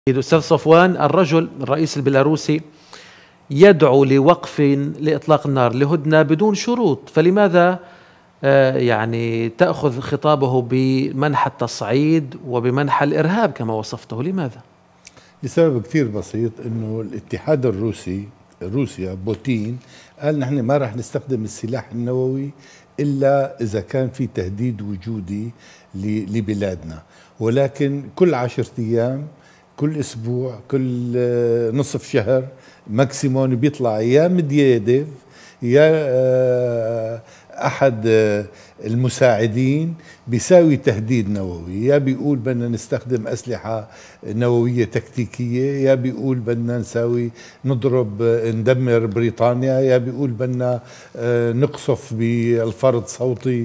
أستاذ صفوان، الرجل الرئيس البيلاروسي يدعو لوقف لإطلاق النار لهدنة بدون شروط، فلماذا يعني تأخذ خطابه بمنحى التصعيد وبمنحى الإرهاب كما وصفته؟ لماذا؟ لسبب كثير بسيط، انه الاتحاد الروسي روسيا بوتين قال نحن ما راح نستخدم السلاح النووي الا اذا كان في تهديد وجودي لبلادنا، ولكن كل 10 ايام، كل اسبوع، كل نصف شهر ماكسيمون بيطلع يا ميدفيديف يا احد المساعدين بيساوي تهديد نووي، يا بيقول بدنا نستخدم اسلحه نوويه تكتيكيه، يا بيقول بدنا ندمر بريطانيا، يا بيقول بدنا نقصف بالفرض صوتي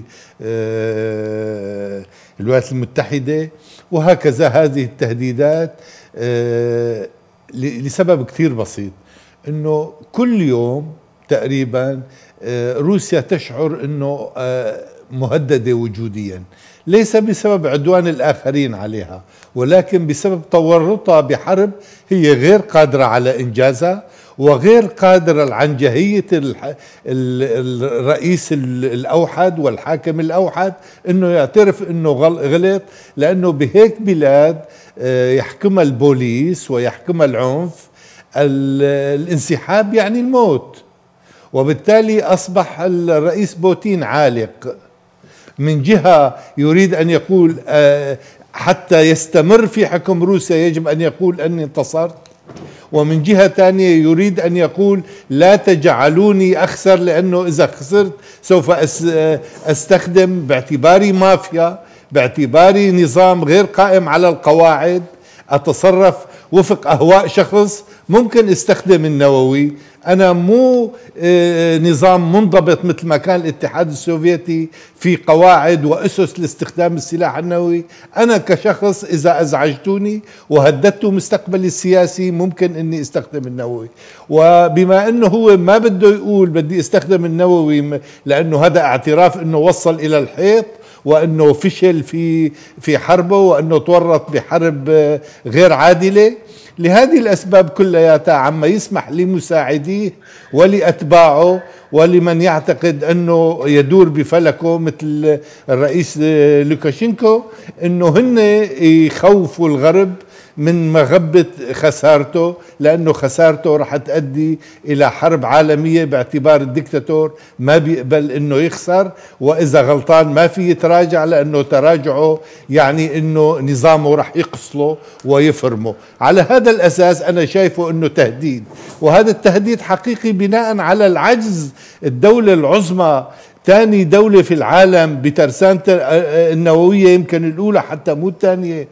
الولايات المتحده، وهكذا. هذه التهديدات لسبب كثير بسيط، انه كل يوم تقريبا روسيا تشعر انه مهددة وجوديا، ليس بسبب عدوان الآخرين عليها، ولكن بسبب تورطها بحرب هي غير قادرة على إنجازها، وغير قادرة عن جهية الرئيس الأوحد والحاكم الأوحد أنه يعترف أنه غلط، لأنه بهيك بلاد يحكمها البوليس ويحكمها العنف، الانسحاب يعني الموت. وبالتالي أصبح الرئيس بوتين عالق، من جهة يريد أن يقول حتى يستمر في حكم روسيا يجب أن يقول أني انتصرت، ومن جهة ثانية يريد أن يقول لا تجعلوني أخسر، لأنه إذا خسرت سوف أستخدم باعتباري مافيا، باعتباري نظام غير قائم على القواعد، أتصرف وفق أهواء شخص، ممكن استخدم النووي. أنا مو نظام منضبط مثل ما كان الاتحاد السوفيتي في قواعد وأسس لاستخدام السلاح النووي. أنا كشخص إذا أزعجتوني وهددت مستقبلي السياسي ممكن أني استخدم النووي، وبما أنه هو ما بده يقول بدي استخدم النووي لأنه هذا اعتراف أنه وصل إلى الحيط، وأنه فشل في حربه، وأنه تورط بحرب غير عادلة. لهذه الأسباب كلياتها عما يسمح لمساعديه ولأتباعه ولمن يعتقد أنه يدور بفلكه مثل الرئيس لوكاشينكو أنه هن يخوفوا الغرب من مغبة خسارته، لأنه خسارته رح تؤدي إلى حرب عالمية، باعتبار الدكتاتور ما بيقبل أنه يخسر، وإذا غلطان ما في يتراجع، لأنه تراجعه يعني أنه نظامه رح يقصله ويفرمه. على هذا الأساس أنا شايفه أنه تهديد، وهذا التهديد حقيقي بناء على العجز. الدولة العظمى، ثاني دولة في العالم بترسانة النووية، يمكن الأولى حتى مو الثانية،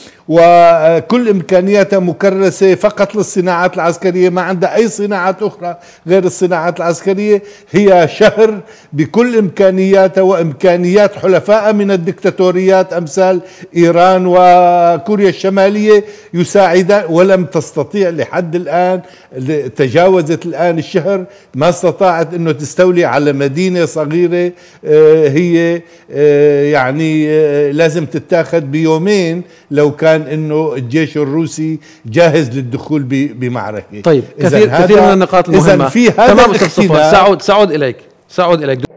وكل إمكانياتها مكرسة فقط للصناعات العسكرية، ما عندها أي صناعات أخرى غير الصناعات العسكرية. هي شهر بكل إمكانياتها وإمكانيات حلفائها من الدكتاتوريات أمثال إيران وكوريا الشمالية يساعدها، ولم تستطيع لحد الآن، تجاوزت الآن الشهر ما استطاعت أنه تستولي على مدينة صغيرة هي يعني لازم تتاخذ بيومين لو كان انه الجيش الروسي جاهز للدخول بمعركة. طيب، كثير من النقاط المهمة. إذن في هذا تمام أستاذ صفوان، سأعود إليك